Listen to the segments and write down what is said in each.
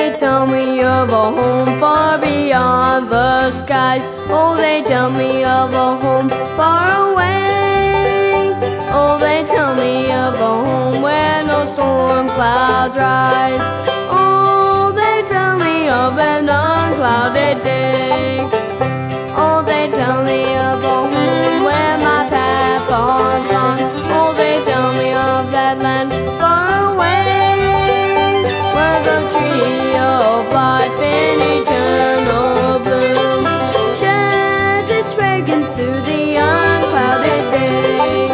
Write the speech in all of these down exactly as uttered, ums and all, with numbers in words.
they tell me of a home far beyond the skies. Oh, they tell me of a home far away. Oh, they tell me of a home where no storm clouds rise. Oh, they tell me of an unclouded day. Oh, they tell me of a home where my papa's gone. Oh, they tell me of that land far away, where the tree of life in eternal bloom sheds its fragrance through the unclouded day.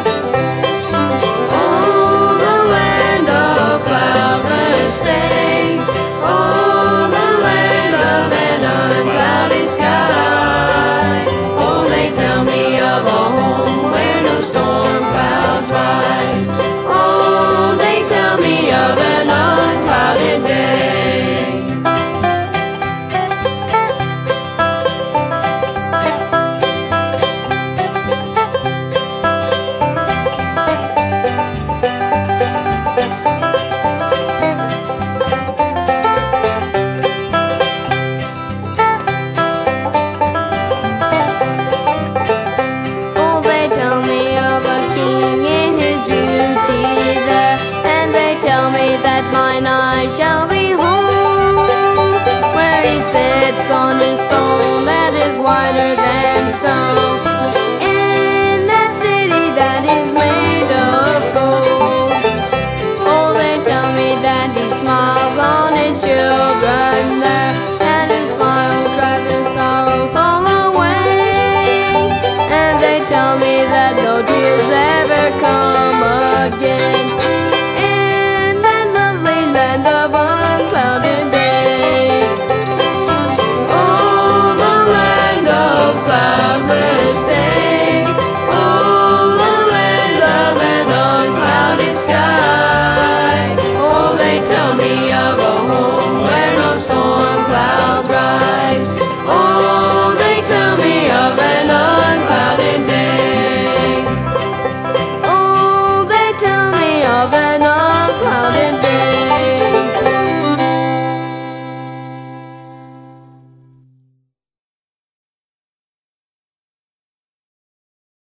Oh, the land of cloudless day. Oh, the land of an unclouded sky. Oh, they tell me of a home where no storm clouds rise. Oh, they tell me of an unclouded day. Oh, they tell me of a king in his beauty there, and they tell me that mine eyes shall behold, where he sits on his throne that is whiter than snow.